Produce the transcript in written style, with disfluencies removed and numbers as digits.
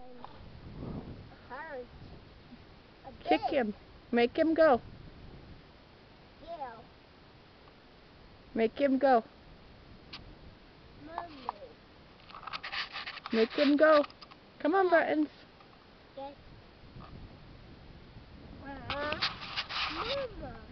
hurt. Kick him. Make him go. Yeah. Make him go. Mommy. Make him go. Come on, Buttons. Yes. Mama.